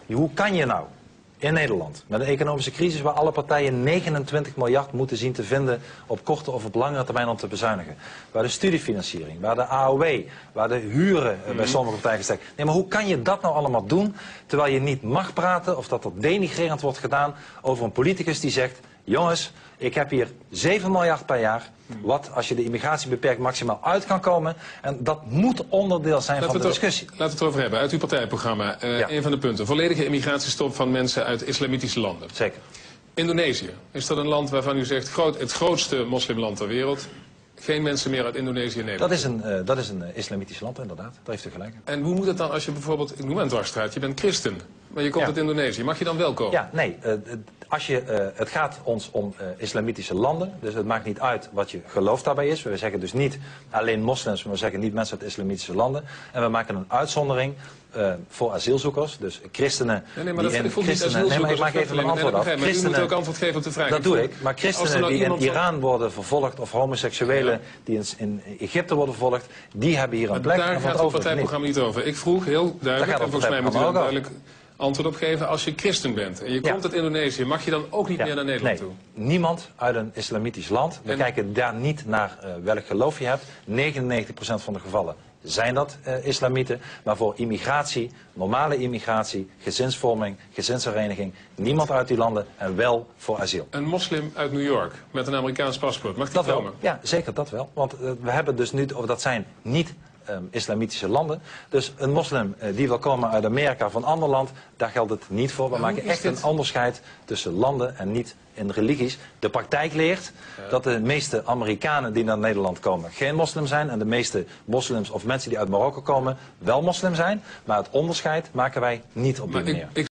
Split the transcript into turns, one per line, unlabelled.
Hoe kan je nou in Nederland, met een economische crisis waar alle partijen 29 miljard moeten zien te vinden op korte of op langere termijn om te bezuinigen. Waar de studiefinanciering, waar de AOW, waar de huren bij sommige partijen gestegen. Nee, maar hoe kan je dat nou allemaal doen, terwijl je niet mag praten of dat er denigrerend wordt gedaan over een politicus die zegt, jongens, ik heb hier 7 miljard per jaar, wat als je de immigratie beperkt maximaal uit kan komen. En dat moet onderdeel zijn van de discussie.
Laten we het over hebben. Uit uw partijprogramma, een van de punten. Volledige immigratiestop van mensen uit islamitische landen.
Zeker.
Indonesië. Is dat een land waarvan u zegt, het grootste moslimland ter wereld? Geen mensen meer uit Indonesië en Nederland?
Dat is een islamitisch land, inderdaad. Daar heeft u gelijk.
En hoe moet het dan als je bijvoorbeeld, ik noem een dwarsstraat, je bent christen, maar je komt uit Indonesië. Mag je dan wel komen?
Ja, nee. Het gaat ons om islamitische landen. Dus het maakt niet uit wat je geloof daarbij is. We zeggen dus niet alleen moslims, maar we zeggen niet mensen uit islamitische landen. En we maken een uitzondering voor asielzoekers. Dus christenen.
Nee, maar dat voelt niet asielzoekers.
Nee, maar ik maak even een antwoord af.
Maar u moet ook antwoord geven op de vraag.
Dat doe ik. Maar christenen die in Iran worden vervolgd, of homoseksuelen die in Egypte worden vervolgd, die hebben hier een plek.
Daar gaat het partijprogramma niet over. Ik vroeg heel duidelijk, en volgens mij moet u daar duidelijk antwoord op geven. Als je christen bent en je komt uit Indonesië, mag je dan ook niet meer naar Nederland toe?
Niemand uit een islamitisch land. We kijken daar niet naar welk geloof je hebt. 99% van de gevallen zijn dat islamieten. Maar voor immigratie, normale immigratie, gezinsvorming, gezinshereniging, niemand uit die landen en wel voor asiel.
Een moslim uit New York met een Amerikaans paspoort, mag die
dat
komen?
Wel. Ja, zeker dat wel. Want we hebben dus nu, of dat zijn niet islamitische landen. Dus een moslim die wil komen uit Amerika of een ander land, daar geldt het niet voor. We maken echt een onderscheid tussen landen en niet in religies. De praktijk leert dat de meeste Amerikanen die naar Nederland komen geen moslim zijn en de meeste moslims of mensen die uit Marokko komen wel moslim zijn. Maar het onderscheid maken wij niet op die manier.